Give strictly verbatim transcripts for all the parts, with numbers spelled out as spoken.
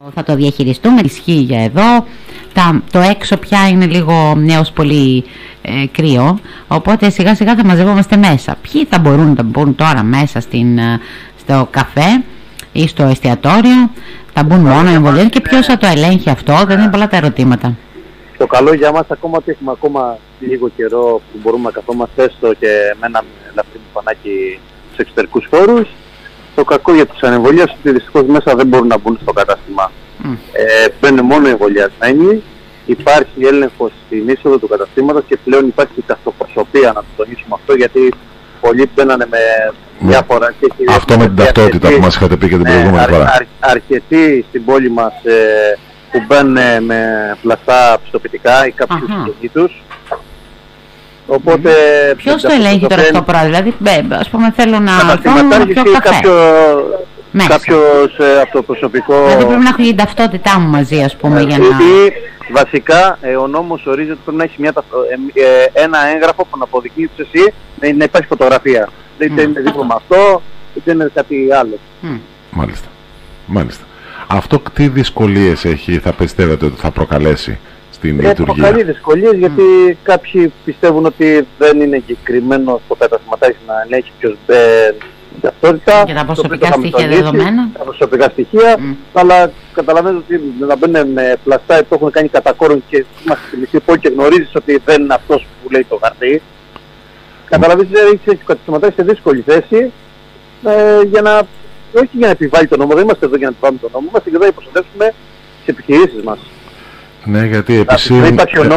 Θα το διαχειριστούμε, ισχύει για εδώ. Τα, το έξω πια είναι λίγο έως πολύ ε, κρύο, οπότε σιγά σιγά θα μαζευόμαστε μέσα. Ποιοι θα μπορούν να μπουν τώρα μέσα στην, στο καφέ ή στο εστιατόριο, θα μπουν μόνο εμβολιασμένοι και ποιος θα το ελέγχει αυτό? Δεν είναι πολλά τα ερωτήματα. Το καλό για μας ακόμα ότι έχουμε ακόμα λίγο καιρό που μπορούμε να καθόμαστε έστω και με ένα ελαφρύ μπουφανάκι στους εξωτερικούς χώρους. Το κακό για τους ανεμβολίες είναι ότι δυστυχώς μέσα δεν μπορούν να μπουν στο κατάστημα. Mm. Ε, μπαίνουν μόνο εμβολιασμένοι. Υπάρχει έλεγχος στην είσοδο του καταστήματος και πλέον υπάρχει και ταυτοπροσωπία, να το τονίσουμε αυτό, γιατί πολλοί μπαίνανε με διάφορα... Και αυτό με την ταυτότητα που μας είχατε πει και την προηγούμενη φορά. Αρ, αρ, αρκετοί στην πόλη μας ε, που μπαίνουν με πλαστά πιστοποιητικά ή κάποιους συγγενείς τους. Οπότε... Mm. Ποιος το ελέγχει τώρα αυτό το πράγμα? Δηλαδή, ας πούμε, θέλω να φάω να πιω καφέ. Κάποιο, κάποιος ε, από το προσωπικό... Δηλαδή πρέπει να έχω την ταυτότητά μου μαζί, ας πούμε, ε, για να... Ή, βασικά, ε, ο νόμος ορίζει ότι πρέπει να έχει μια, ε, ε, ένα έγγραφο που να αποδεικνύει ότι εσύ να, να υπάρχει φωτογραφία. Mm. Είτε είναι δίπλωμα αυτό, είτε είναι κάτι άλλο. Mm. Μάλιστα. Μάλιστα. Αυτό τι δυσκολίες έχει, θα πιστεύετε ότι θα προκαλέσει στην ε, λειτουργία? Προκαλεί δυσκολίες, mm. γιατί κάποιοι πιστεύουν ότι δεν είναι εγκεκριμένο στο καταστηματάρχη να ελέγχει ποιος μπαίνει ταυτότητα. Και τα προσωπικά στοιχεία δεδομένα. Τα προσωπικά στοιχεία, mm. αλλά καταλαβαίνετε ότι να μπαίνουν με πλαστά, το έχουν κάνει κατά κόρον και είμαστε στη μισή πόλη και γνωρίζεις ότι δεν είναι αυτός που λέει το χαρτί. Mm. Καταλαβαίνετε ότι έχει ο καταστηματάρχης σε δύσκολη θέση ε, για να, όχι για να επιβάλλει τον νόμο, δεν είμαστε εδώ για να επιβάλλουμε τον νόμο, είμαστε εδώ για να προστατεύσουμε τις επιχειρήσεις μας. Ναι, γιατί επισύουν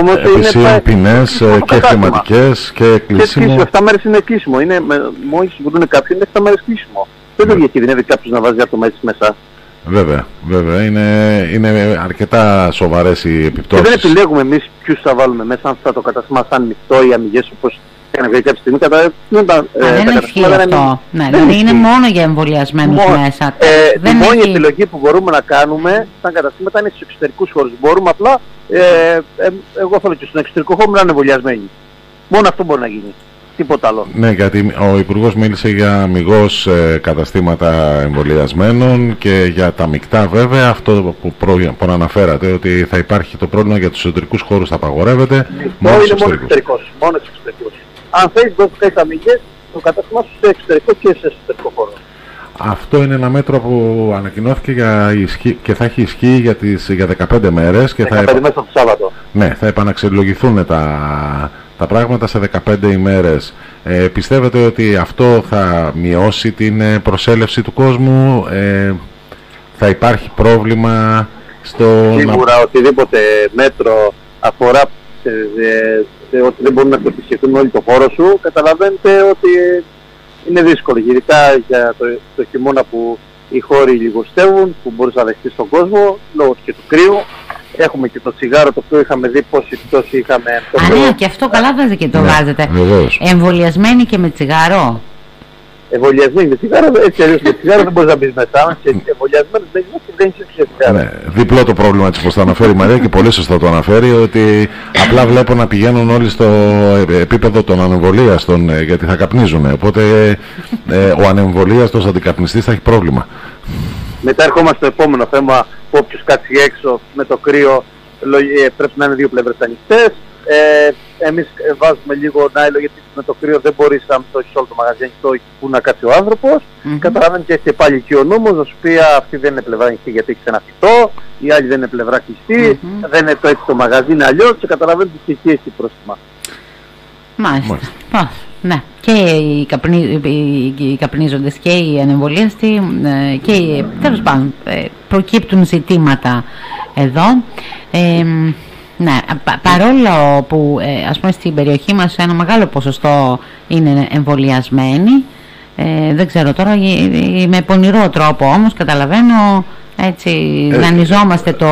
ποινές και χρηματικές και κλείσιμο. Και εφτά μέρες είναι κλείσιμο. Είναι, μόλις βρουν κάποιον είναι εφτά μέρες κλείσιμο. Δεν το διακινδυνεύει κάποιος να βάζει άτομα έτσι μέσα. Βέβαια, βέβαια. Είναι, είναι αρκετά σοβαρές οι επιπτώσεις. Και δεν επιλέγουμε εμείς ποιους θα βάλουμε μέσα, αν θα το καταστήμα σαν μεικτό ή αμυγές, όπως έκανε βγει κάποια στιγμή. Κατά, τα, ε, δεν ισχύει αυτό. Ναι, δηλαδή είναι μόνο για εμβολιασμένους μόνο, μέσα. Ε, δεν η μόνη έχει... επιλογή που μπορούμε να κάνουμε σαν καταστήματα είναι στους εξωτερικούς χώρους. Μπορούμε απλά, ε, ε, εγώ θέλω και στον εξωτερικό χώρο να είναι εμβολιασμένοι. Μόνο αυτό μπορεί να γίνει. Τίποτα άλλο. Ναι, γιατί ο Υπουργός μίλησε για μηγός ε, καταστήματα εμβολιασμένων και για τα μεικτά βέβαια. Αυτό που, προ, που αναφέρατε, ότι θα υπάρχει το πρόβλημα για τους εσωτερικούς χώρους, θα απαγορεύεται. Μόνο είναι μόνο εξωτερικός. Μόνο εξωτερικός. Αν θέλεις δώσεις κάτι αμυγές, το κατάστημα σου σε εξωτερικό και σε εσωτερικό χώρο. Αυτό είναι ένα μέτρο που ανακοινώθηκε για ισχύ, και θα έχει ισχύ για, τις, για δεκαπέντε μέρες. Και δεκαπέντε θα, μέσα το Σάββατο. Ναι, θα επαναξελογηθούν τα, τα πράγματα σε δεκαπέντε ημέρες. Ε, πιστεύετε ότι αυτό θα μειώσει την προσέλευση του κόσμου? Ε, θα υπάρχει πρόβλημα στο... Σίγουρα να... οτιδήποτε μέτρο αφορά σε, σε, σε, ότι δεν μπορούν να το επισκεφτούν όλοι το χώρο σου, καταλαβαίνετε ότι είναι δύσκολο. Ειδικά για το, το χειμώνα που οι χώροι λιγοστεύουν, που μπορείς να δεχτείς τον κόσμο, λόγω και του κρύου. Έχουμε και το τσιγάρο, το οποίο είχαμε δει πόση πτώση είχαμε. Α, ναι, και αυτό καλά βάζει και το ναι, βάζετε. Εμβολιασμένοι και με τσιγάρο. Εμβολιασμένοι με τσιγάρο, έτσι αλλιώς με τσιγάρο δεν μπορείς να μπεις μέσα. Και εμβολιασμένοι δεν είναι και τσιγάρο. Ναι, διπλό το πρόβλημα της, όπως το αναφέρει η Μαρία και πολύ σωστά το αναφέρει, ότι απλά βλέπω να πηγαίνουν όλοι στο επίπεδο των ανεμβολίαστων, γιατί θα καπνίζουν. Οπότε ε, ο ανεμβολίαστος αντικαπνιστής θα έχει πρόβλημα. Μετά ερχόμαστε στο επόμενο θέμα, που όποιος κάτσει έξω με το κρύο πρέπει να είναι δύο πλευρές ανοιχτές. Ε, εμείς βάζουμε λίγο νάιλο, γιατί με το κρύο δεν μπορείς, αν το έχεις όλο το μαγαζί ανοιχτό, που να κάτσει ο άνθρωπος. Mm-hmm. Καταλαβαίνετε, έχετε πάλι και ο νόμος να σου πει αυτή δεν είναι πλευρά ανοιχτή γιατί έχει ένα φυτό, η άλλη δεν είναι πλευρά κλειστή, mm-hmm. δεν είναι το έτσι το μαγαζί, είναι αλλιώς, και καταλαβαίνετε και εκεί έχει πρόστιμα. Μάλιστα. Μάλιστα. Ναι, και οι, καπνί, οι καπνίζοντες και οι ανεμβολίαστοι και οι, τέλος πάντων, προκύπτουν ζητήματα εδώ. Ε, ναι, πα, παρόλο που ε, ας πούμε στην περιοχή μας ένα μεγάλο ποσοστό είναι εμβολιασμένοι, ε, δεν ξέρω τώρα, με πονηρό τρόπο όμως καταλαβαίνω, έτσι ε, δανειζόμαστε το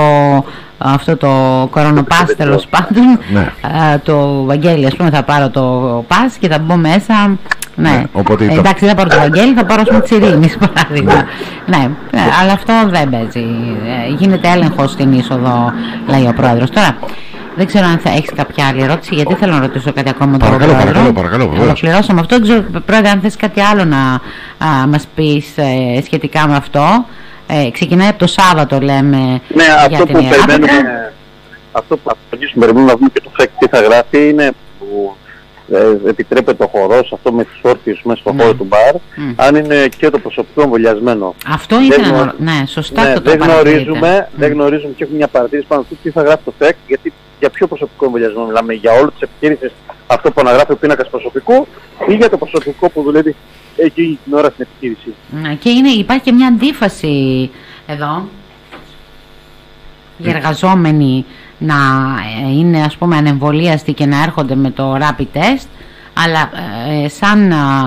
αυτό το κορονοπάς τέλος πάντων, ναι. α, το Βαγγέλη ας πούμε θα πάρω το πας και θα μπω μέσα, ναι, ναι οπότε ε, εντάξει δεν θα πάρω το Βαγγέλη, θα πάρω ας πούμε της Ειρήνης παράδειγμα, ναι. ναι, ναι, αλλά αυτό δεν παίζει, ε, γίνεται έλεγχος στην είσοδο, λέει ο πρόεδρος. Τώρα δεν ξέρω αν θα έχεις κάποια άλλη ερώτηση, γιατί θέλω να ρωτήσω κάτι ακόμα τον πρόεδρο. Παρακαλώ, παρακαλώ, ολοκληρώσαμε αυτό, δεν ξέρω πρόεδρε αν θες κάτι άλλο να α, μας πεις ε, σχετικά με αυτό. ε, ξεκινάει από το Σάββατο, λέμε. Ναι, για αυτό την που Ιεράπετρα. περιμένουμε, αυτό που θα περιμένουμε να δούμε και το ΦΕΚ τι θα γράφει είναι που ε, επιτρέπεται ο χορός, αυτό με τους όρθιους μέσα στο Ναι. χώρο του μπαρ, Mm. αν είναι και το προσωπικό εμβολιασμένο. Αυτό ήθελα γνω- να... Ναι, σωστά Ναι, αυτό το δεν παρατηρείτε. γνωρίζουμε, Mm. δεν γνωρίζουμε και έχουμε μια παρατήρηση πάνω στο τι θα γράφει το ΦΕΚ, γιατί για ποιο προσωπικό εμβολιασμό μιλάμε, για όλες τις επιχείρησεις, αυτό που αναγράφει ο πίνακας προσωπικού ή για το προσωπικό που δουλεύει εκεί την ώρα στην επιχείρηση. Ναι, και είναι, υπάρχει και μια αντίφαση εδώ. Οι εργαζόμενοι να ε, είναι, ας πούμε, ανεμβολίαστοι και να έρχονται με το rapid test, αλλά ε, σαν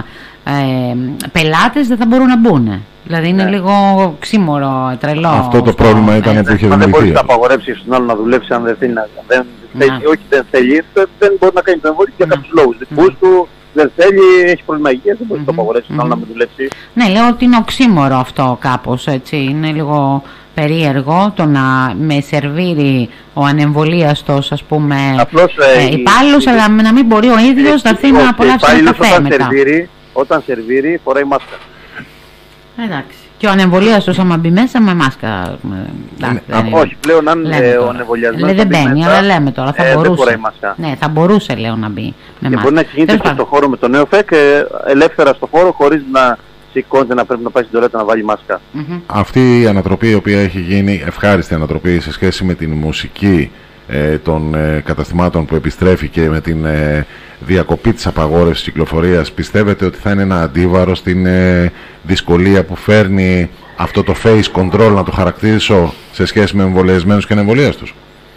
ε, πελάτες δεν θα μπορούν να μπουν. Δηλαδή είναι Ναι. λίγο ξύμορο, τρελό. Αυτό το πρόβλημα ήταν ε, που είχε Μα δεν μπορεί δημιουργηθεί. να απαγορεύσει στον άλλο να δουλέψει αν δεν θέλει να. Δεν, Ναι. θέλει, όχι, δεν θέλει, δεν, δεν μπορεί να κάνει το εμβόλιο για Ναι. κάποιους λόγους. Δικούς του, δεν θέλει, έχει πρόβλημα υγείας, δεν μπορεί να το Μμμ. απαγορεύσει στον άλλο να Μμμ. μην δουλέψει. Ναι, λέω ότι είναι οξύμορο αυτό κάπως, έτσι. Είναι λίγο περίεργο το να με σερβίρει ο ανεμβολίαστος, ας πούμε, Απλώς, ε, ε, η- υπάλληλος, η- αλλά να μην μπορεί ο ίδιος να έρθει να απολαύσει ένα υπάλληλος καφέ όταν μετά. σερβίρει, όταν σερβίρει, φοράει μάσκα. Εντάξει. Και ο ανεμβολίαστος άμα μπει μέσα με μάσκα. με- εντάξει, Ναι, δεν α, είναι. Όχι, πλέον αν Λέμε ε, ο τώρα. ανεμβολιασμένος Λέει, θα δεν μπει μπαίνει, μέσα, αλλά λέμε τώρα, θα ε, δεν μπορούσε. φοράει μάσκα. Ναι, θα μπορούσε, λέω, να μπει με Και μάσκα. μπορεί να κινείται Τέλος και πάντων. στο χώρο με το νέο ΦΕΚ ε, ελεύθερα στο χώρο χωρίς να σηκώνεται να πρέπει να πάει στην τουαλέτα να βάλει μάσκα. Μμμ. Αυτή η ανατροπή η οποία έχει γίνει, ευχάριστη ανατροπή σε σχέση με την μουσική ε, των ε, καταστημάτων που επιστρέφει και με την ε, διακοπή της απαγόρευσης κυκλοφορίας, πιστεύετε ότι θα είναι ένα αντίβαρο στην ε, δυσκολία που φέρνει αυτό το face control, να το χαρακτηρίσω, σε σχέση με εμβολιασμένους και ανεμβολίαστους?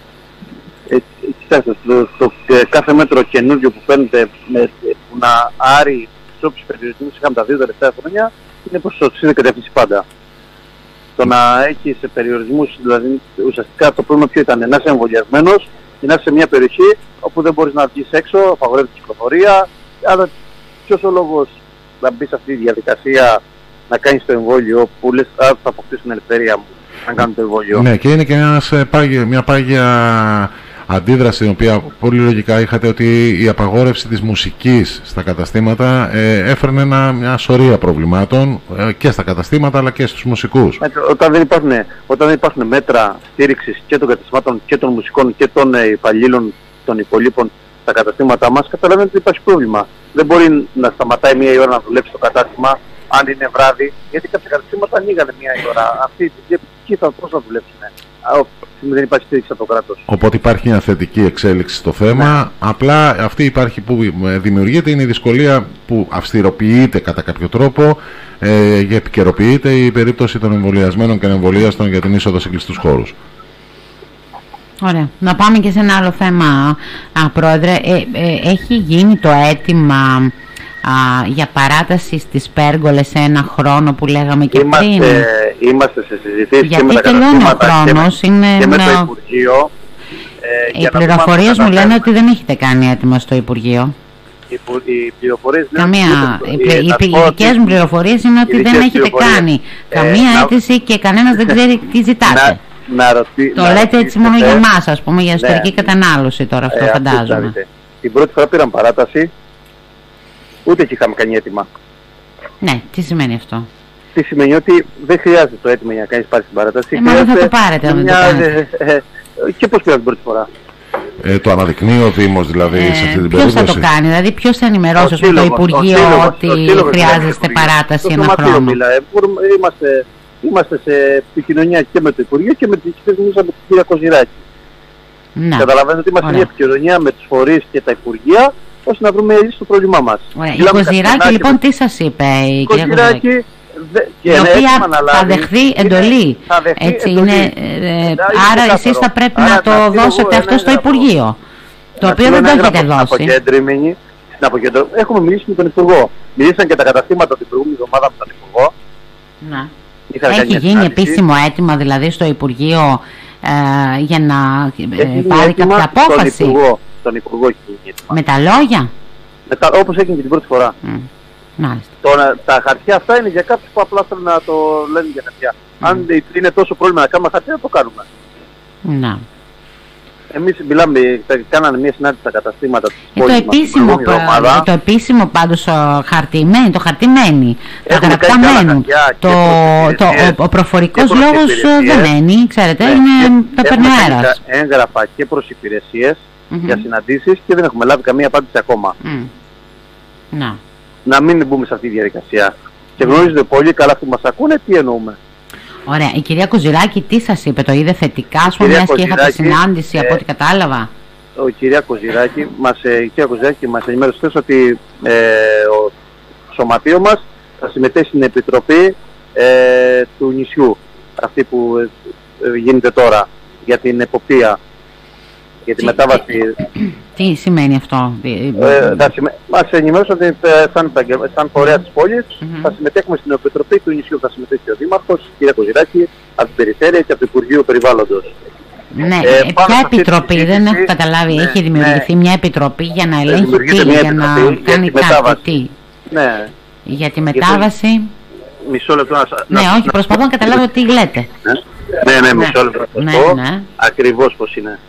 Ε, Κοιτάξτε, το, το, ε, κάθε μέτρο καινούριο που φαίνεται με, ε, που να άρει τους όποιους περιορισμούς είχαμε τα δύο τελευταία χρόνια είναι προς σωστή κατεύθυνση πάντα. Το να έχει σε περιορισμούς, δηλαδή ουσιαστικά το πρόβλημα ποιο ήταν, να είσαι εμβολιασμένος ή να είσαι σε μια περιοχή όπου δεν μπορείς να βγεις έξω, απαγορεύεται η κυκλοφορία, αλλά ποιος ο λόγος να μπει σε αυτή τη διαδικασία να κάνεις το εμβόλιο που λες α, θα αποκτήσω την ελευθερία μου να κάνω το εμβόλιο. Ναι, και είναι και ένας, ε, πάγια- μια πάγια αντίδραση, την οποία πολύ λογικά είχατε, ότι η απαγόρευση της μουσικής στα καταστήματα ε, έφερνε ένα, μια σωρία προβλημάτων ε, και στα καταστήματα αλλά και στους μουσικούς. Ε, Όταν δεν υπάρχουν, όταν δεν υπάρχουν μέτρα στήριξης και των καταστημάτων και των μουσικών και των ε, υπαλλήλων των υπολείπων στα καταστήματά μας, καταλαβαίνετε ότι υπάρχει πρόβλημα. Δεν μπορεί να σταματάει μία η ώρα να δουλέψει το κατάστημα, αν είναι βράδυ, γιατί κάποια καταστήματα ανοίγανε μία η ώρα. Αυτοί εκεί θα πώς να δουλέψουν. Δεν υπάρχει στήριξη από το κράτος. Οπότε υπάρχει μια θετική εξέλιξη στο θέμα. Απλά αυτή υπάρχει που ε, δημιουργείται, είναι η δυσκολία που αυστηροποιείται κατά κάποιο τρόπο ε, και επικαιροποιείται η περίπτωση των εμβολιασμένων και ανεμβολίαστων για την είσοδο σε κλειστούς χώρους. Ωραία. Να πάμε και σε ένα άλλο θέμα, α, Πρόεδρε. Ε, ε, έχει γίνει το αίτημα α, για παράταση στις πέργολες σε ένα χρόνο που λέγαμε και είμαστε, πριν. Είμαστε σε συζητήσεις Γιατί και με τα τελειώνει ο καταστήματα και με, χρόνος, είναι και με το ένα- Υπουργείο. Ε, Οι για να δούμε αν πληροφορίες θα μου λένε καταφέρουμε. ότι δεν έχετε κάνει έτοιμα στο Υπουργείο. Οι, που- οι πληροφορίες λένε Καμία. ότι- Οι, πλη- ε, οι, να πη- πω οι ότι- δικές μου πληροφορίες είναι ότι οι δεν δικές έχετε πληροφορίες. κάνει Ε, καμία να- αίτηση και κανένας δεν ξέρει τι ζητάτε. Να, να ρωτή, Το να λέτε έτσι μόνο ρωτήσετε- για εμάς, ας πούμε, για εσωτερική Ναι. κατανάλωση τώρα αυτό, Ε, φαντάζομαι. ακούστε, την πρώτη φορά πήραν παράταση, ούτε και είχαμε κάνει αίτημα. Ναι, τι σημαίνει αυτό? Τι σημαίνει ότι δεν χρειάζεται το αίτημα για να κάνεις πάρει την παράταση. Ε, μα δεν θα Χρειάζεται το πάρετε αν δεν το μια- κάνετε. ε, ε, και πώς πήραν την πρώτη φορά. Ε, το αναδεικνύει ο Δήμος δηλαδή σε αυτή Ε, την ποιος θα περίπτωση. το κάνει, δηλαδή ποιος θα ενημερώσει ας πούμε, το σύλλογος, Υπουργείο ο σύλλογος, ότι ο σύλλογος χρειάζεστε μιλάει στο παράταση Υπουργείο. ένα Το σωματείο χρόνο? μιλάει. Μπορούμε- Είμαστε, είμαστε σε επικοινωνία και με το Υπουργείο και με την κυβέρνηση με την κυρία Κοζηράκη. Ναι. Καταλαβαίνετε ότι είμαστε Ωραία. μια επικοινωνία με τους φορείς και τα Υπουργεία ώστε να βρούμε λύση στο πρόβλημά μας. Ωραία. Η Μιλάμε Κοζηράκη καθημερινά λοιπόν και τι σας είπε η με- κυρία Κοζηράκη? Κοζηράκη δε- και Η ένα οποία αίτημα θα αναλάβει, δεχθεί είναι- εντολή. θα δεχθεί Έτσι εντολή. είναι, ε, Είναι άρα εσείς ξεκάθαρο. θα πρέπει Άρα να το να στείλω δώσετε εγώ αυτό ένα στο έγγραφο. Υπουργείο. Το Να οποίο στείλω δεν το ένα έχετε έγγραφο δώσει. στην αποκεντρωμένη- στην αποκεντρωμένη- Έχουμε μιλήσει με τον Υπουργό. Μιλήσαν και τα καταστήματα την προηγούμενη εβδομάδα με τον Υπουργό. Ναι. Είχαν κάνει Έχει μια γίνει συνάντηση. επίσημο αίτημα δηλαδή στο Υπουργείο ε, για να ε, Έχει γίνει πάρει έτοιμα κάποια απόφαση Στον Υπουργό, στον Υπουργό έχει γίνει έτοιμα. με τα λόγια? Μετά, όπως έγινε και την πρώτη φορά. Μ, Μάλιστα. Τώρα, τα χαρτιά αυτά είναι για κάποιους που απλά θέλουν να το λένε για χαρτιά. Αν είναι τόσο πρόβλημα να κάνουμε χαρτιά, να το κάνουμε. Να. εμείς μιλάμε, κάνανε μια συνάντηση στα καταστήματα της ε, το, επίσημο, πα, το επίσημο πάντως χαρτί μένει, το χαρτί μένει, τα γραπτά μένουν. Το, το, ο, ο προφορικός λόγος δεν μένει, ξέρετε, ναι, είναι, το παίρνει ο αέρας. Έγγραφα και προς υπηρεσίες mm-hmm. για συναντήσεις και δεν έχουμε λάβει καμία απάντηση ακόμα. Mm. Να. Να μην μπούμε σε αυτή τη διαδικασία. Και γνωρίζετε πολύ καλά που μας ακούνε τι εννοούμε. Ωραία. Η κυρία Κοζηράκη τι σας είπε, το είδε θετικά, ας πούμε, και είχατε συνάντηση ε, από ό,τι κατάλαβα. Ο κυρία Κοζηράκη μας, ε, η κυρία Κοζηράκη μας ενημέρωσε ότι ε, ο σωματείο μας θα συμμετέχει στην επιτροπή ε, του νησιού, αυτή που ε, γίνεται τώρα, για την εποπτεία, για τη τι, μετάβαση. Τι, τι σημαίνει αυτό? Ε, θα συμμε... Μας ενημέρωσαν ότι ε, σαν, σαν φορέα της πόλης mm-hmm. θα συμμετέχουμε στην επιτροπή του νησιού. Θα συμμετέχει ο Δήμαρχος, η κυρία Κοζηράκη, από την Περιφέρεια και από το Υπουργείο Περιβάλλοντος. Ναι, ε, ποια επιτροπή, συζήτηση, δεν έχω καταλάβει, ναι, έχει δημιουργηθεί ναι, μια επιτροπή για να ελέγχει τι, για να κάνει κάτι, τι. Ναι. Για τη μετάβαση. Μισό λεπτό να σας... Ναι, όχι, προσπαθώ να καταλάβω τι λέτε. Ναι, ναι, μισό λεπτό να σας πω ακριβώς πώς είναι.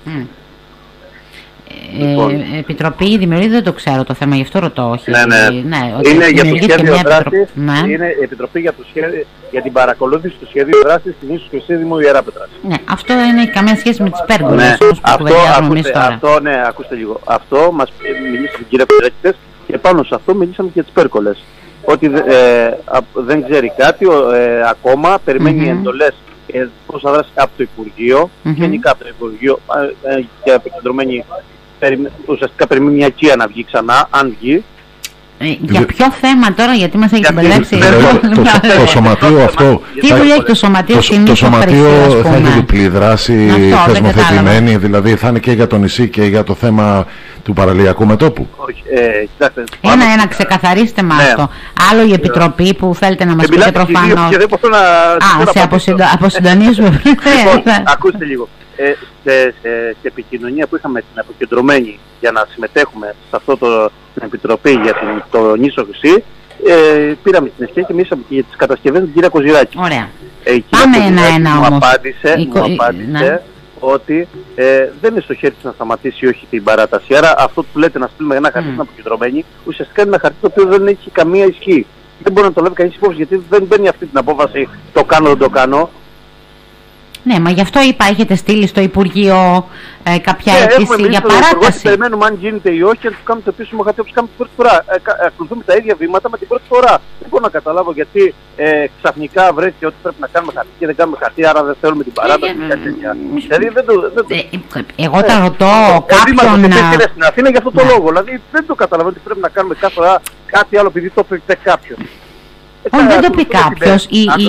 Λοιπόν. Ε, επιτροπή δημιουργείται, δεν το ξέρω το θέμα, γι' αυτό ρωτώ. Όχι. Ναι, ναι. ναι είναι για το σχέδιο δράσης, ναι. Είναι επιτροπή για, το σχέδιο, για την παρακολούθηση του σχεδίου δράσης στην ίσως Χρυσή Δημού Ιεράπετρας. Ναι, αυτό δεν έχει καμία σχέση με τις πέργολες, ναι. όμως που κουβεντιάζουμε εμείς τώρα. Αυτό, ναι, ακούστε λίγο. Αυτό μας μιλήσαμε την κυρία Κοζηράκη και πάνω σε αυτό μιλήσαμε και για τις πέργολες. Ότι ε, α, δεν ξέρει κάτι ε, ακόμα, περιμένει mm-hmm. εντολές ε, πώς θα δράσει από το Υπουργείο, mm-hmm. γενικά από το Υπουργείο ε, ε, και επικεντρωμένη. Ουσιαστικά περιμένει μια οικία να βγει ξανά, αν βγει. Ε, για ποιο θέμα τώρα, γιατί μας έχει μπερδέψει. Το σωματείο αυτό. Τι δουλειά έχει το σωματείο? Το σωματείο θα έχει διπλή δράση θεσμοθετημένη, δηλαδή θα είναι και για το νησί και για το θέμα του παραλιακού μετώπου. Ένα-ένα, ξεκαθαρίστε με αυτό. Άλλο η επιτροπή που θέλετε να μας πείτε προφανώς. Α, σε αποσυντονίζουμε. Ακούστε λίγο. Ε, σε, σε, σε επικοινωνία που είχαμε την αποκεντρωμένη για να συμμετέχουμε σε αυτό το, την επιτροπή για την, το νήσο Χρυσή, ε, πήραμε την ευκαιρία και μιλήσαμε και για τις κατασκευές την κυρία Κοζηράκη. Ωραία. Ε, Πάμε ένα-ένα όμως. Μου απάντησε, η, μου απάντησε ναι. ότι ε, δεν είναι στο χέρι της να σταματήσει όχι την παράταση. Άρα αυτό που λέτε να στείλουμε ένα χαρτί mm. στην αποκεντρωμένη, ουσιαστικά είναι ένα χαρτί το οποίο δεν έχει καμία ισχύ. Δεν μπορεί να το λάβει κανείς υπόψη γιατί δεν παίρνει αυτή την απόφαση το κάνω δεν το κάνω. Ναι, μα γι' αυτό είπα, έχετε στείλει στο Υπουργείο ε, κάποια yeah, αίτηση για παράταση. Περιμένουμε αν γίνεται ή όχι και να του κάνουμε το επίσημο χαρτί όπως κάνουμε την πρώτη φορά. Ε, ακολουθούμε τα ίδια βήματα με την πρώτη φορά. Δεν μπορώ να καταλάβω γιατί ε, ξαφνικά βρέθηκε ότι πρέπει να κάνουμε χαρτί και δεν κάνουμε χαρτί, άρα δεν θέλουμε την παράταση και κάτι τέτοια. Δηλαδή δεν το. Δεν το... Ε, εγώ τα ρωτώ κάποιον. Είναι στην Αθήνα για αυτό το λόγο. Δηλαδή δεν το καταλαβαίνω ότι πρέπει να κάνουμε κάθε φορά κάτι άλλο επειδή το πει κάποιο. Όχι, δεν το πει κάποιος.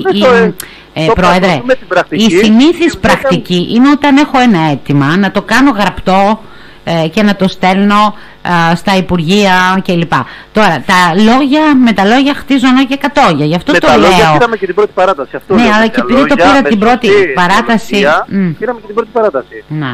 Ε, πρόεδρε, η συνήθις πρακτική είναι όταν έχω ένα αίτημα να το κάνω γραπτό ε, και να το στέλνω ε, στα Υπουργεία κλπ. Τώρα, τα λόγια, με τα λόγια χτίζω ένα και εκατόγια, γι' αυτό με το τα λέω. Λόγια πήραμε και την πρώτη παράταση. Αυτό ναι, αλλά και επειδή το πήρα την πρώτη παράταση... Mm. Πήραμε και την πρώτη παράταση. Να.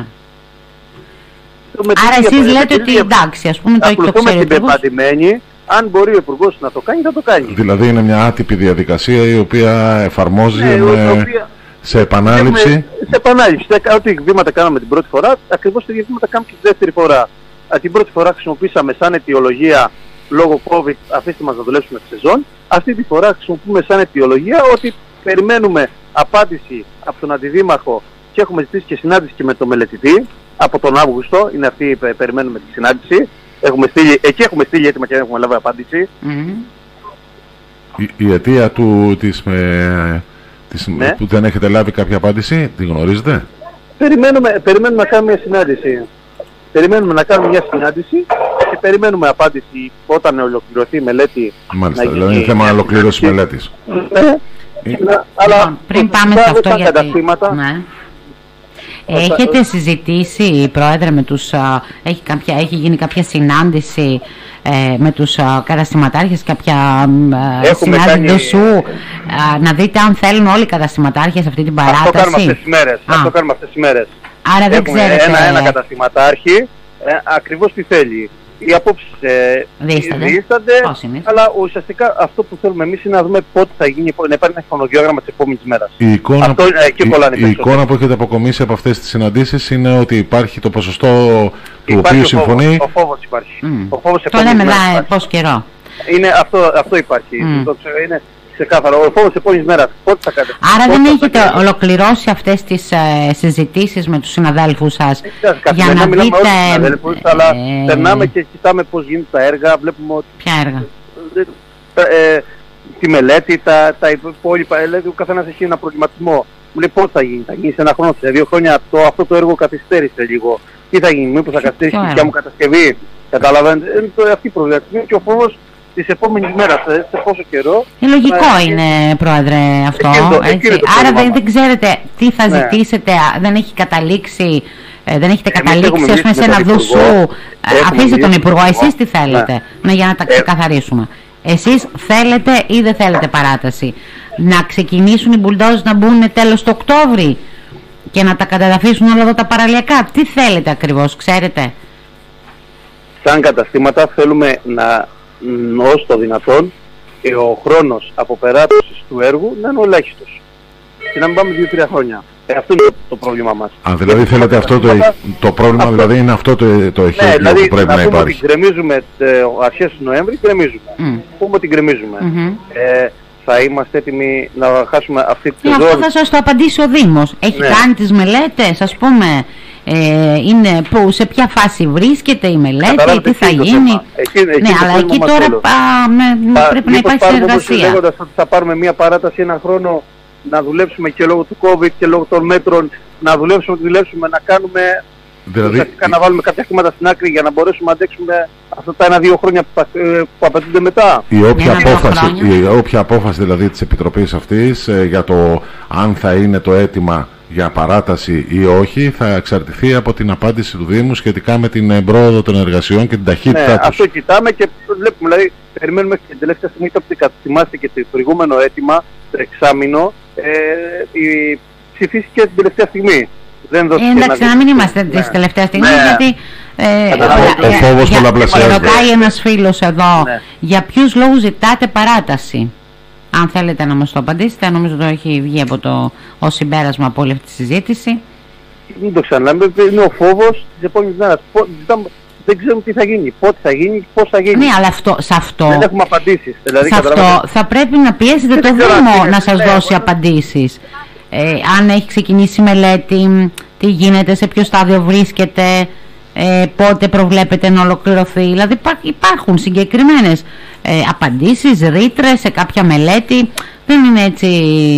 Άρα εσείς λέτε ότι εντάξει, ας πούμε το έχει το ξέρει ο Υπουργός. Αν μπορεί ο Υπουργός να το κάνει, θα το κάνει. Δηλαδή είναι μια άτυπη διαδικασία η οποία εφαρμόζει ναι, με... οποία... σε επανάληψη. Έχουμε... Σε επανάληψη. Ό,τι βήματα κάναμε την πρώτη φορά, ακριβώς τα ίδια βήματα κάνουμε και τη δεύτερη φορά. Την πρώτη φορά χρησιμοποίησαμε σαν αιτιολογία λόγω COVID, αφήστε μας να δουλέψουμε τη σεζόν. Αυτή τη φορά χρησιμοποιούμε σαν αιτιολογία ότι περιμένουμε απάντηση από τον Αντιδήμαρχο και έχουμε ζητήσει και συνάντηση και με τον μελετητή από τον Αύγουστο. Είναι αυτή που περιμένουμε τη συνάντηση. Έχουμε στείλει, εκεί έχουμε στείλει έτοιμα και δεν έχουμε λάβει απάντηση. Mm-hmm. Η, η αιτία του, της, με, της, ναι. που δεν έχετε λάβει κάποια απάντηση, τη γνωρίζετε? Περιμένουμε, περιμένουμε να κάνουμε μια συνάντηση. Περιμένουμε να κάνουμε μια συνάντηση και περιμένουμε απάντηση όταν ολοκληρωθεί η μελέτη. Μάλιστα, να δηλαδή είναι θέμα ολοκλήρωσης μελέτης. Ναι. Ε, αλλά πριν πάμε σε αυτό γιατί... Ναι. Έχετε συζητήσει, Πρόεδρε, με τους, α, έχει, κάποια, έχει γίνει κάποια συνάντηση ε, με τους α, καταστηματάρχες, κάποια α, συνάντηση ντοσού, να δείτε αν θέλουν όλοι οι καταστηματάρχες αυτή την παράταση? Αυτό κάνουμε αυτές τις μέρες. Αυτό κάνουμε αυτές τις μέρες. Άρα δεν έχουμε ξέρετε... Ένα, ένα καταστηματάρχη, ε, ακριβώς τι θέλει. οι απόψεις ε, διήστανται, αλλά ουσιαστικά αυτό που θέλουμε εμείς είναι να δούμε πότε θα γίνει, να υπάρχει ένα χρονοδιάγραμμα της επόμενης μέρας. Η εικόνα, αυτό, ε, η, η εικόνα που έχετε αποκομίσει από αυτές τις συναντήσεις είναι ότι υπάρχει το ποσοστό του υπάρχει οποίου ο συμφωνεί. Φόβος, ο φόβος υπάρχει. Mm. Ο φόβος το λέμε εδώ πώς καιρό. Είναι αυτό, αυτό υπάρχει. Mm. Το ξέρω, είναι ξεκάθαρο. Ο φόβος επόμενης μέρας. Πότε θα κάνετε. Άρα δεν έχετε θα... ολοκληρώσει αυτές τις ε, συζητήσεις με τους συναδέλφους σας για να δείτε... Μιλάμε με όλους τους συναδέλφους, ε... αλλά περνάμε και κοιτάμε πώς γίνονται τα έργα. Βλέπουμε ότι... Ποια έργα? Ε, τη μελέτη, τα, τα υπόλοιπα. Δηλαδή ο καθένας έχει ένα προβληματισμό. Μου λέει πώς θα γίνει. Θα γίνει σε ένα χρόνο, σε δύο χρόνια. Το, αυτό το έργο καθυστέρησε λίγο. Τι θα γίνει, μήπως θα καθυστερήσει η δικιά μου κατασκευή. Καταλαβαίνετε. Είναι αυτή η προβληματισμή και ο φόβος της επόμενης μέρας, σε πόσο καιρό. Ε, λογικό ε, είναι, Πρόεδρε, αυτό. Το, έτσι. Άρα δεν, δεν ξέρετε τι θα ναι. ζητήσετε, δεν έχει καταλήξει, ε, δεν έχετε Εμείς καταλήξει ας πούμε, σε ένα δουσού. Αφήστε τον Υπουργό, εσείς τι θέλετε, ναι. Ναι, για να τα ξεκαθαρίσουμε. Εσείς θέλετε ή δεν θέλετε παράταση? Να ξεκινήσουν οι μπουλντόζες να μπουν τέλος του Οκτώβρη και να τα καταδαφίσουν όλα εδώ τα παραλιακά? Τι θέλετε ακριβώς, ξέρετε? Σαν καταστήματα θέλουμε να όσο το δυνατόν και ο χρόνος αποπεράτωσης του έργου να είναι ο ελάχιστος και να μην πάμε δύο τρία χρόνια. Ε, αυτό είναι το πρόβλημα μας. Α, δηλαδή θέλετε αυτό το, το πρόβλημα, αυτό, δηλαδή είναι αυτό το, το εχέγγυο ναι, δηλαδή, που πρέπει να, να υπάρχει. Ότι γκρεμίζουμε αρχές του Νοέμβρη, γκρεμίζουμε. Mm. Πούμε ότι γκρεμίζουμε. Mm-hmm. Ε, θα είμαστε έτοιμοι να χάσουμε αυτή τη ζωή. Αυτό θα σας το απαντήσει ο Δήμος. Έχει ναι. κάνει τις μελέτες, ας πούμε, ε, είναι που, σε ποια φάση βρίσκεται η μελέτη, τι θα γίνει. Εκεί, εκεί ναι, αλλά εκεί τώρα πάμε, Πα, πρέπει να υπάρχει συνεργασία. Λέγοντας ότι θα πάρουμε μια παράταση ένα χρόνο να δουλέψουμε και λόγω του COVID και λόγω των μέτρων, να δουλέψουμε, δουλέψουμε να κάνουμε, δηλαδή, η... να βάλουμε κάποια χρήματα στην άκρη για να μπορέσουμε να αντέξουμε αυτά τα ένα-δύο χρόνια που, που απαιτούνται μετά. Η όποια, απόφαση, η όποια απόφαση δηλαδή της Επιτροπής αυτής ε, για το αν θα είναι το αίτημα για παράταση ή όχι θα εξαρτηθεί από την απάντηση του Δήμου σχετικά με την πρόοδο των εργασιών και την ταχύτητά ναι, τους. Αυτό κοιτάμε και βλέπουμε, δηλαδή περιμένουμε και την τελευταία στιγμή που θυμάστε και το προηγούμενο αίτημα, το εξάμηνο, ε, η, ψηφίστηκε την τελευταία στιγμή. Δεν ε, εντάξει, να μην είμαστε ναι. της τελευταίας στιγμής, ναι. γιατί ε, ο, ο φόβος πολλαπλασιάζεται. Ρωτάει ένας φίλος εδώ, ναι. για ποιους λόγους ζητάτε παράταση? Αν θέλετε να μας το απαντήσετε, νομίζω ότι έχει βγει από το ως συμπέρασμα από όλη αυτή τη συζήτηση. Μην το ξαναλέμε, είναι ο φόβος της επόμενης μέρας. Δεν ξέρουμε τι θα γίνει, πότε θα γίνει, πώς θα γίνει. Ναι, αλλά αυτό, σε αυτό, δεν έχουμε απαντήσεις. Δηλαδή, σε αυτό θα πρέπει να πιέσετε το Δήμο να σας ναι, δώσει ναι. απαντήσεις. Ε, αν έχει ξεκινήσει μελέτη, τι γίνεται, σε ποιο στάδιο βρίσκεται, ε, πότε προβλέπετε να ολοκληρωθεί. Δηλαδή υπάρχουν συγκεκριμένες ε, απαντήσεις, ρήτρες σε κάποια μελέτη. Δεν είναι έτσι,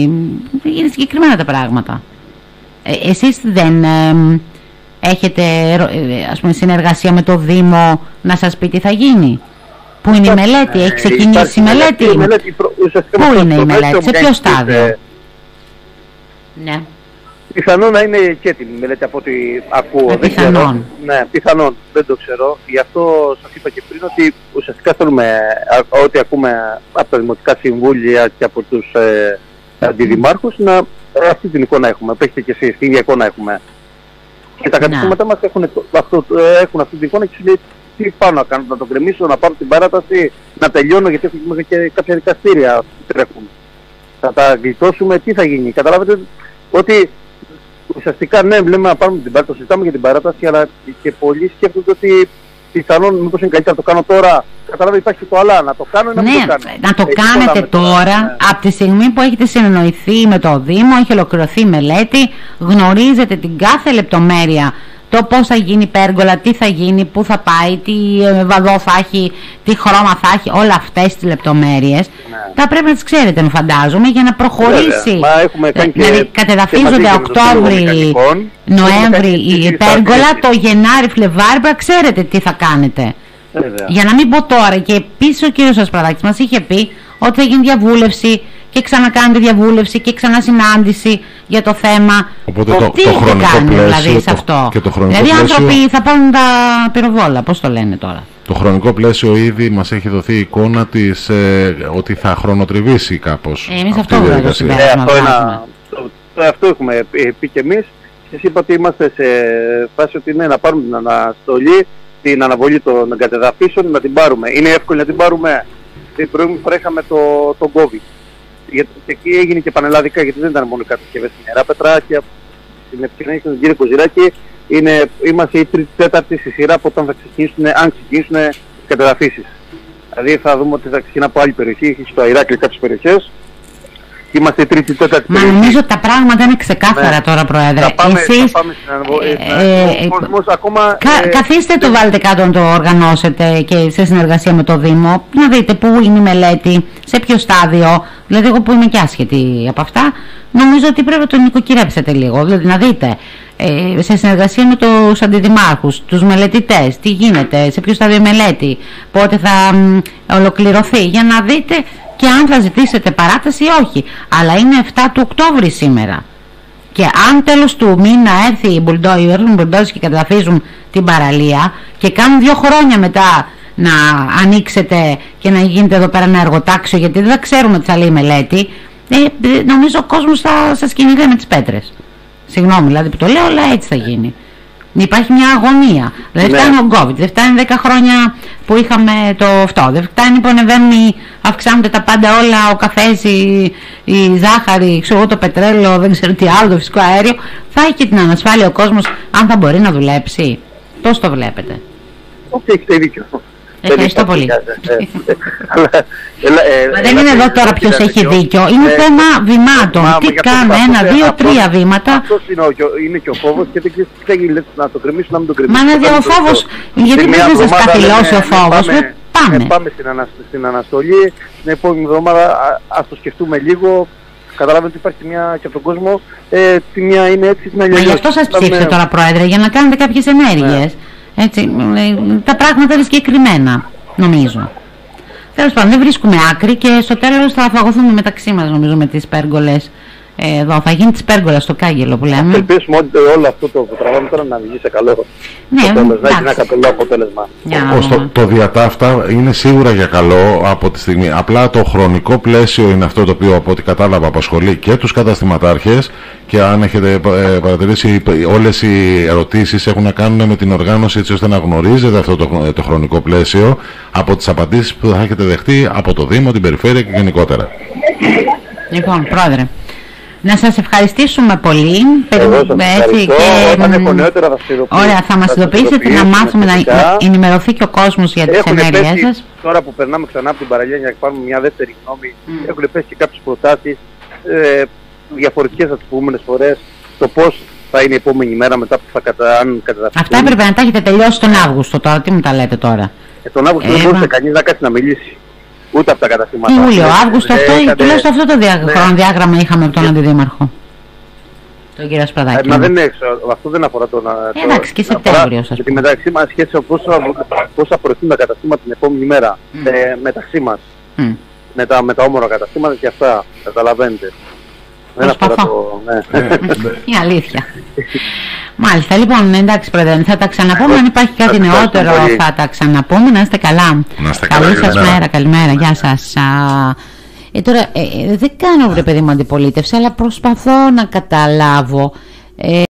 είναι συγκεκριμένα τα πράγματα. Ε, εσείς δεν ε, έχετε ε, ας πούμε, συνεργασία με το Δήμο να σας πει τι θα γίνει? Πού είναι η μελέτη, έχει ξεκινήσει η μελέτη? Η μελέτη Πού είναι η μελέτη, σε ποιο στάδιο? Ναι. Πιθανόν να είναι και έτοιμη η μελέτη από ό,τι ακούω. Ε, δεν πιθανόν. Ξέρω. Ναι, πιθανόν. Δεν το ξέρω. Γι' αυτό σας είπα και πριν ότι ουσιαστικά θέλουμε ό,τι ακούμε από τα δημοτικά συμβούλια και από τους ε, αντιδημάρχους να ε, αυτή την εικόνα έχουμε. Παίξτε και εσείς, την ίδια εικόνα έχουμε. Και τα καταστήματα μας έχουν, αυτό, έχουν αυτή την εικόνα και σου λέει τι πάω να κάνω, να το γκρεμίσω, να πάρω την παράταση, να τελειώνω γιατί έχουμε και κάποια δικαστήρια που τρέχουν. Θα τα γλιτώσουμε, τι θα γίνει? Καταλάβετε ότι ουσιαστικά ναι, λέμε να πάρουμε την παράταση, συζητάμε για την παράταση, αλλά και πολλοί σκέφτονται ότι πιθανόν μήπως είναι καλύτερα να το κάνω τώρα. Καταλάβετε, υπάρχει το αλλά, να το κάνω ή να ναι, μην το κάνω. Να το Έχει κάνετε τώρα, ναι. από τη στιγμή που έχετε συνεννοηθεί με το Δήμο, έχει ολοκληρωθεί η μελέτη, γνωρίζετε την κάθε λεπτομέρεια. Το πώς θα γίνει η πέργολα, τι θα γίνει, πού θα πάει, τι βαδό θα έχει, τι χρώμα θα έχει, όλα αυτές τις λεπτομέρειες ναι. θα πρέπει να τις ξέρετε, με φαντάζομαι, για να προχωρήσει. Μα έχουμε κάνει και, δηλαδή κατεδαφίζονται Οκτώβρη, Νοέμβρη η πέργολα, το Γενάρη, Φλεβάρι, πρέπει ξέρετε τι θα κάνετε. Βέβαια. Για να μην πω τώρα, και επίσης ο κύριος Ασπραδάκης μας είχε πει ότι θα γίνει διαβούλευση και ξανακάνετε διαβούλευση και ξανασυνάντηση για το θέμα. Οπότε το, τι το χρονικό κάνει, πλαίσιο δηλαδή, σε αυτό. Και το χρονικό δηλαδή οι πλαίσιο, άνθρωποι θα πάρουν τα πυροβόλα, πώς το λένε τώρα. Το χρονικό πλαίσιο ήδη μας έχει δοθεί η εικόνα της ε, ότι θα χρονοτριβήσει κάπως. Ε, εμείς αυτό δεν το συμπέρασμα βγάζουμε. Αυτό έχουμε πει και εμείς. Σας είπα ότι είμαστε σε φάση ότι είναι να πάρουμε την αναστολή την αναβολή των κατεδαφίσεων να την πάρουμε. Είναι εύκολο να την πάρουμε. Την προηγούμενη φορά είχαμε το, το COVID. Γιατί εκεί έγινε και πανελλαδικά, γιατί δεν ήταν μόνο οι κατασκευές στην Ιεράπετρα, και στην επικοινωνία με τον κύριο Κοζηράκη είναι, είμαστε η τρίτη τέταρτη στη σειρά από όταν θα ξεκινήσουν, αν ξεκινήσουν τις κατεδαφίσεις. Δηλαδή θα δούμε ότι θα ξεκινά από άλλη περιοχή, στο Ηράκλειο κάποιες περιοχές. Είμαστε η τρίτη τέταρτη. Μα νομίζω ότι τα πράγματα είναι ξεκάθαρα, ναι, τώρα, Πρόεδρε. Θα πάμε, εσείς, θα πάμε στην αναβο... ε, ε, ο κόσμος ακόμα... Κα, ε, καθίστε, ε, το βάλετε κάτω να το οργανώσετε και σε συνεργασία με το Δήμο, να δείτε πού είναι η μελέτη, σε ποιο στάδιο. Δηλαδή, εγώ που είμαι και άσχετη από αυτά, νομίζω ότι πρέπει να το νοικοκυρέψετε λίγο. Δηλαδή, να δείτε ε, σε συνεργασία με τους αντιδημάρχους, τους μελετητές, τι γίνεται, σε ποιο στάδιο η μελέτη, πότε θα μ, ολοκληρωθεί, για να δείτε και αν θα ζητήσετε παράταση ή όχι. Αλλά είναι εφτά του Οκτώβρη σήμερα. Και αν τέλος του μήνα έρθει οι μπουλντόζες και καταφύζουν την παραλία και κάνουν δύο χρόνια μετά να ανοίξετε και να γίνεται εδώ πέρα ένα εργοτάξιο, γιατί δεν θα ξέρουμε τι θα λέει η μελέτη, ε, νομίζω ο κόσμος θα σας κυνηγάει με τις πέτρες. Συγγνώμη δηλαδή που το λέω, αλλά έτσι θα γίνει. Υπάρχει μια αγωνία. Δεν φτάνει ο COVID, δεν φτάνει δέκα χρόνια που είχαμε το αυτό. Δεν φτάνει που ανεβαίνουν, αυξάνονται τα πάντα όλα, ο καφές, η, η ζάχαρη, ξέρω, το πετρέλαιο, δεν ξέρω τι άλλο, το φυσικό αέριο. Θα έχει και την ανασφάλεια ο κόσμος, αν θα μπορεί να δουλέψει. Πώς το βλέπετε? Όχι, έχετε δίκιο. Ευχαριστώ πολύ. Μα δεν είναι εδώ τώρα ποιος έχει δίκιο. Είναι θέμα βημάτων. Τι κάνουμε, ένα, δύο, τρία βήματα. Αυτός είναι και ο φόβος και δεν ξέρεις τι θα γίνει, να το κρεμίσουν, να μην το κρεμίσουν. Μα είναι ο φόβος, γιατί δεν θα σας καθυλώσει ο φόβος. Πάμε. Πάμε στην αναστολή. Την επόμενη εβδομάδα ας το σκεφτούμε λίγο. Καταλάβετε ότι υπάρχει μια και από τον κόσμο. Τη μια είναι έτσι, την άλλη. Μα γι' αυτό σας ψήφισε τώρα, Πρόεδρε, για να κάνετε κάποιες ενέργειες. Έτσι, τα πράγματα είναι συγκεκριμένα, νομίζω. Τέλος πάντων, δεν βρίσκουμε άκρη και στο τέλος θα φαγωθούμε μεταξύ μας, νομίζω, με τις πέργολες. Ε, εδώ θα γίνει της πέργολας στο κάγκελο που λέμε. Ελπίσουμε ότι όλο αυτό το τραβάμε τώρα να βγει σε καλό. Ναι, τέλος, να έχει ένα καλό αποτέλεσμα. Το, το διατάφτα είναι σίγουρα για καλό από τη στιγμή. Απλά το χρονικό πλαίσιο είναι αυτό το οποίο, από ό,τι κατάλαβα, απασχολεί και τους καταστηματάρχες, και αν έχετε ε, παρατηρήσει, όλες οι ερωτήσεις έχουν να κάνουν με την οργάνωση, έτσι ώστε να γνωρίζετε αυτό το, το χρονικό πλαίσιο από τις απαντήσεις που θα έχετε δεχτεί από το Δήμο, την Περιφέρεια και γενικότερα. Λοιπόν, Πρόεδρε, να σας ευχαριστήσουμε πολύ. Εγώ σας ευχαριστώ. Και... Όταν έχω νεότερα θα σας ειδοποιήσω. Ωραία, θα μας ειδοποιήσετε, να μάθουμε, να, να ενημερωθεί και ο κόσμος για τις ενέργειές σας. Τώρα που περνάμε ξανά από την παραλία για να πάρουμε μια δεύτερη γνώμη, mm. έχουν πέσει και κάποιες προτάσεις ε, διαφορετικές από τις προηγούμενες φορές, το πώς θα είναι η επόμενη μέρα μετά που θα κατα... αν καταδαφιστούν. Αυτά έπρεπε να τα έχετε τελειώσει τον Αύγουστο τώρα, τι μου τα λέτε τώρα? Ε, τον Αύγουστο ε, δεν μπορούσε κανείς να κάτσει να μιλήσει. Ούτε από τα καταστήματα. Ιούλιο, Αύγουστο, αυτό, τουλάχιστον αυτό το δια... ναι. χρονοδιάγραμμα είχαμε από τον Αντιδήμαρχο. Τον κύριο Σπαδάκη. Ε, μα δεν είναι, αυτό δεν αφορά τον. Ε, εντάξει, και Σεπτέμβριο, σας πούμε. Μεταξύ μας σχέση με πώς θα προωθούν τα καταστήματα την επόμενη μέρα. Mm. Ε, μεταξύ μας. Mm. Με, τα, με τα όμορα καταστήματα και αυτά. Καταλαβαίνετε. Δεν αφορά το. Ναι. Είναι αλήθεια. Μάλιστα, λοιπόν, εντάξει, Πρόεδρε, θα τα ξαναπούμε. Αν υπάρχει κάτι νεότερο, θα τα ξαναπούμε. Να είστε καλά. Να είστε καλά. Καλή σας μέρα, καλημέρα. Γεια σας. Ε, τώρα, ε, δεν κάνω, βρε παιδί μου, αντιπολίτευση, αλλά προσπαθώ να καταλάβω. Ε,